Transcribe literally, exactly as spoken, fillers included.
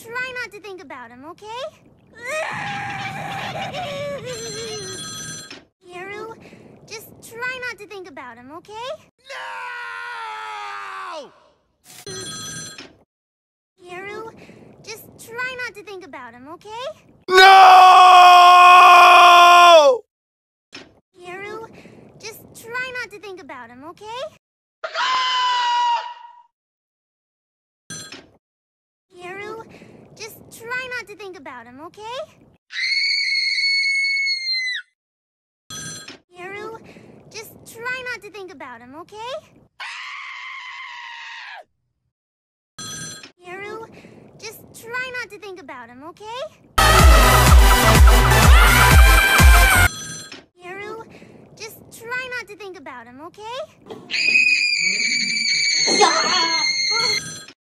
try not to think about him, okay? Hiro, just try not to think about him, okay? No! Hiro, just try not to think about him, okay? No! Hiro, just try not to think about him, okay? Hiro, just try not to think about him, okay? Hiro, just try not to think about him, okay? Hiro, just try not to think about him, okay? Hiro, just try not to think about him, okay?